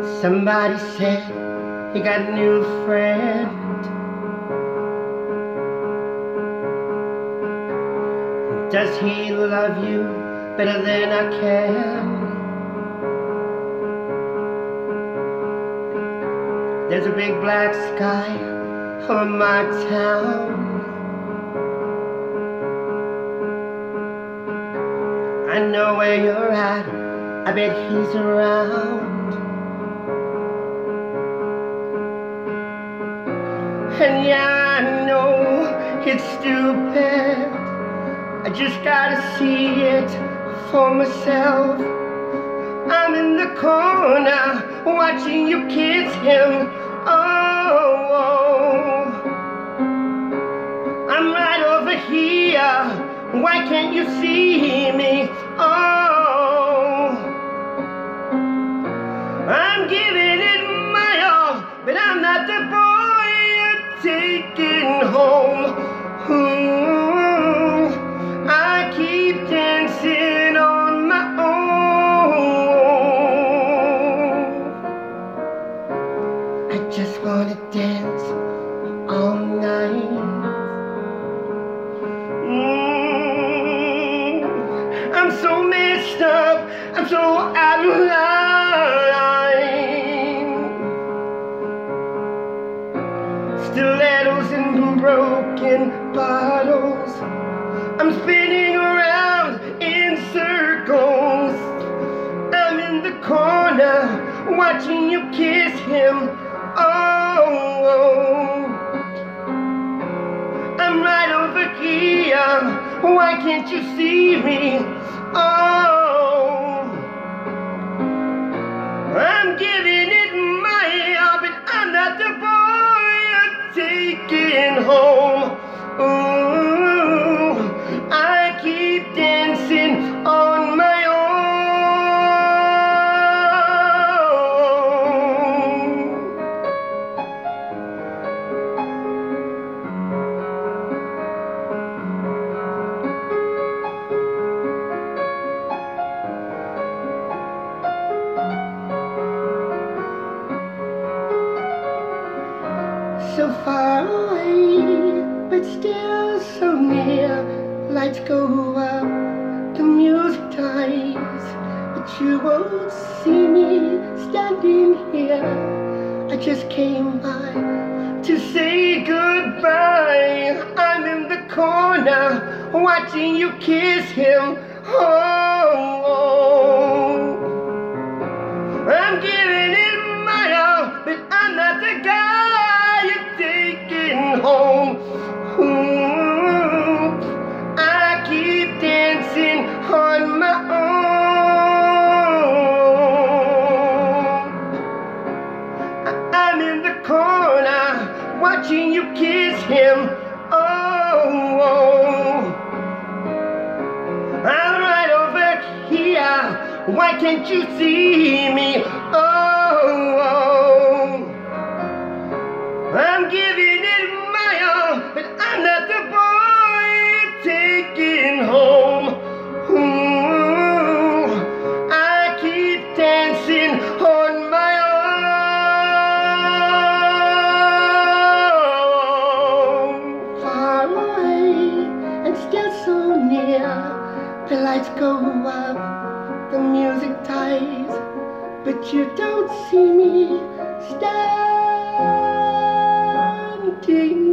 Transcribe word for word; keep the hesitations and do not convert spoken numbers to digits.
Somebody said he got a new friend. Does he love you better than I can? There's a big black sky over my town. I know where you're at, I bet he's around. And yeah, I know it's stupid, I just gotta see it for myself. I'm in the corner watching you kiss him. Oh, oh. I'm right over here, why can't you see me? Oh, I'm giving it my all, but I'm not the boy you're taking home. Ooh, I keep dancing on my own. I just wanna dance all night. Mm, I'm so messed up, I'm so out of line. Stilettos and broken bottles, I'm spinning around in circles. I'm in the corner watching you kiss him. Oh, oh. I'm right over here, why can't you see me? Oh, I'm giving it my all, but I'm not the boy you're taking home. Ooh, I keep dancing on my own. So far away, but still so near. Lights go up, the music dies, but you won't see me standing here. I just came by to say goodbye. I'm in the corner watching you kiss him. Oh, oh. I'm giving it my all, but I'm not the guy you're taking home. Ooh, I keep dancing on my own. I'm in the corner watching you kiss him. Oh, oh. I'm right over here, why can't you see me? Oh, oh. I'm giving it my all, but I'm not the boy you're taking home. Ooh, I keep dancing on my own. Far away and still so near. The lights go up, the music dies, but you don't see me standing